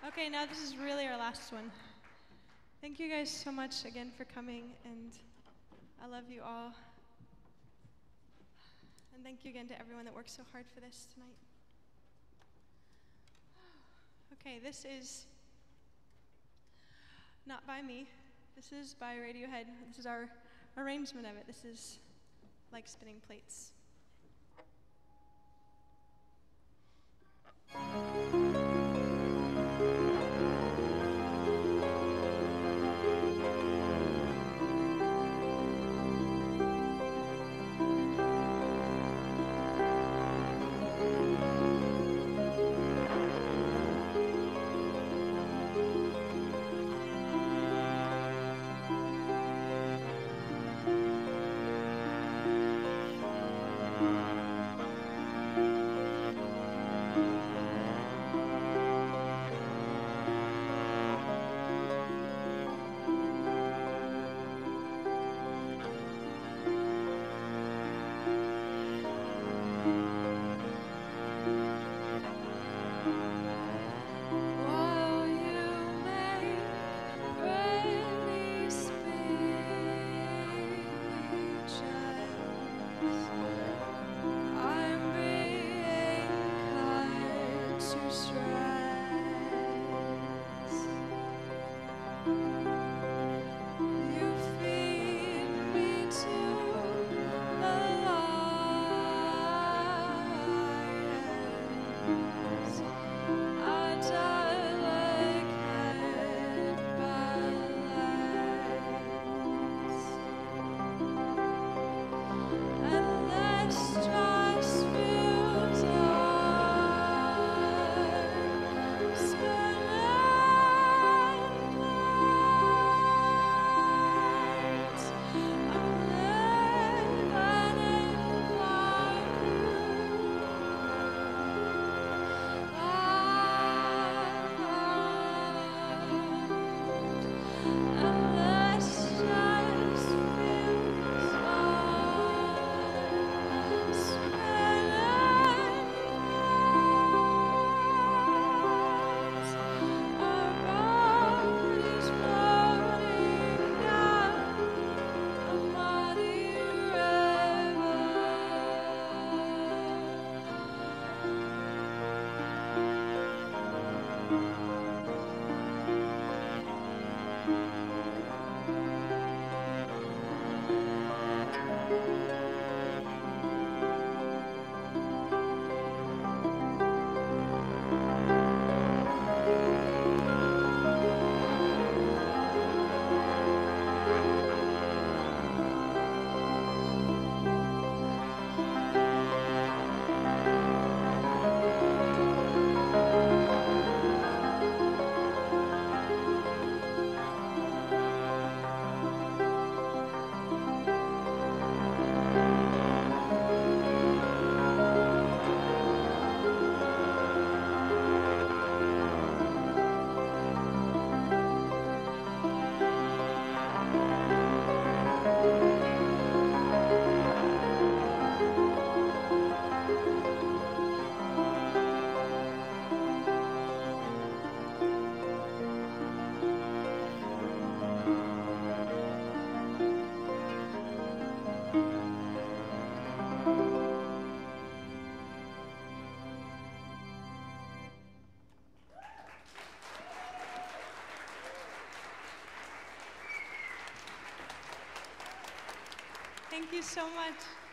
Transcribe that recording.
Okay, now this is really our last one. Thank you guys so much again for coming, and I love you all. And thank you again to everyone that worked so hard for this tonight. Okay, this is not by me. This is by Radiohead. This is our arrangement of it. This is Like Spinning Plates. Thank you so much.